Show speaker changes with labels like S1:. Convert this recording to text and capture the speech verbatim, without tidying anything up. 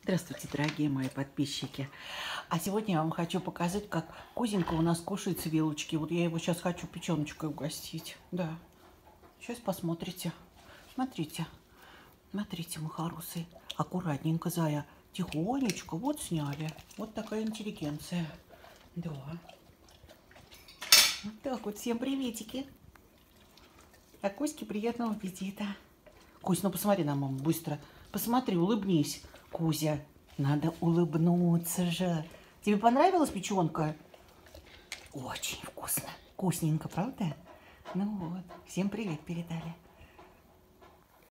S1: Здравствуйте, дорогие мои подписчики. А сегодня я вам хочу показать, как Кузенька у нас кушает с вилочки. Вот я его сейчас хочу печеночкой угостить. Да. Сейчас посмотрите. Смотрите. Смотрите, мой хороший. Аккуратненько, зая. Тихонечко. Вот сняли. Вот такая интеллигенция. Да. Вот так вот. Всем приветики. А Кузьке приятного аппетита. Кузь, ну посмотри на маму быстро. Посмотри, улыбнись. Кузя, надо улыбнуться же. Тебе понравилась печенка? Очень вкусно. Вкусненько, правда? Ну вот, всем привет передали.